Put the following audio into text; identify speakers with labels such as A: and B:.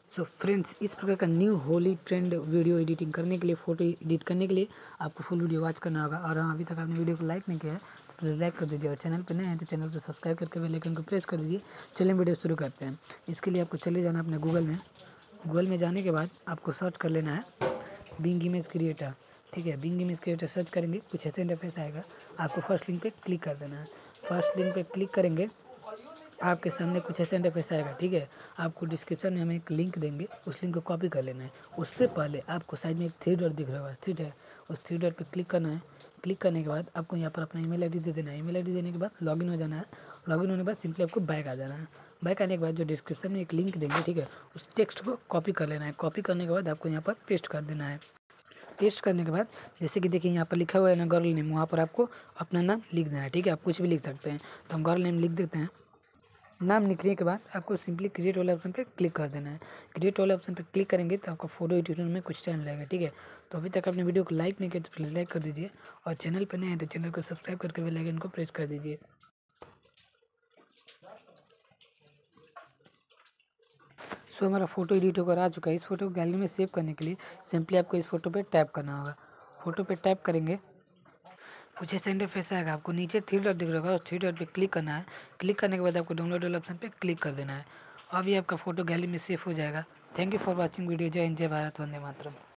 A: So friends, इस प्रकार का new Holi trend video editing करने के लिए, फोटो एडिट करने के लिए आपको फुल वीडियो वॉच करना होगा। और हाँ, अभी तक आपने वीडियो को लाइक नहीं किया है तो प्लीज़ लाइक कर दीजिए, और चैनल पर नए हैं तो चैनल को सब्सक्राइब करके बेल आइकन को प्रेस कर दीजिए। चलिए वीडियो शुरू करते हैं। इसके लिए आपको चले जाना अपने गूगल में जाने के बाद आपको सर्च कर लेना है बिंग इमेज क्रिएटर। ठीक है, बिंग इमेज क्रिएटर सर्च करेंगे, कुछ ऐसे इंटरफेस आएगा। आपको फर्स्ट लिंक पे क्लिक कर देना है। फर्स्ट लिंक पे क्लिक करेंगे, आपके सामने कुछ ऐसे इंटरफेस आएगा। ठीक है, आपको डिस्क्रिप्शन में हम एक लिंक देंगे, उस लिंक को कॉपी कर लेना है। उससे पहले आपको साइड में एक थ्री डॉट दिख रहा होगा, ठीक है, उस थ्री डॉट पे क्लिक करना है। क्लिक करने के बाद आपको यहाँ पर अपना ईमेल आईडी दे देना है। ईमेल आईडी देने के बाद लॉगिन हो जाना है। लॉगिन होने के बाद सिंपली आपको बैक आ जाना है। बैक आने के बाद जो डिस्क्रिप्शन में एक लिंक देंगे, ठीक है, उस टेक्स्ट को कॉपी कर लेना है। कॉपी करने के बाद आपको यहाँ पर पेस्ट कर देना है। पेस्ट करने के बाद जैसे कि देखिए यहाँ पर लिखा हुआ है ना गर्ल नेम, वहाँ पर आपको अपना नाम लिख देना है। ठीक है, आप कुछ भी लिख सकते हैं, तो हम गर्ल नेम लिख देते हैं। नाम लिखने के बाद आपको सिंपली क्रिएट वाले ऑप्शन पे क्लिक कर देना है। क्रिएट वाले ऑप्शन पे क्लिक करेंगे तो आपका फोटो एडिट होने में कुछ टाइम लगेगा। ठीक है, तो अभी तक आपने वीडियो को लाइक नहीं किया तो प्लीज़ लाइक कर दीजिए, और चैनल पर नए हैं तो चैनल को सब्सक्राइब करके बेल आइकन को प्रेस कर दीजिए। सो हमारा फोटो एडिट होकर आ चुका है। इस फोटो को गैलरी में सेव करने के लिए सिंपली आपको इस फोटो पे टैप करना होगा। फोटो पे टैप करेंगे, कुछ ऐसा इंटरफेस आएगा। आपको नीचे थ्री डॉट दिख रहा होगा, उस थ्री डॉट पे क्लिक करना है। क्लिक करने के बाद आपको डाउनलोड वाले ऑप्शन पे क्लिक कर देना है। अभी आपका फोटो गैलरी में सेव हो जाएगा। Thank you for watching video. जय हिंद, जय भारत, वंदे मातरम।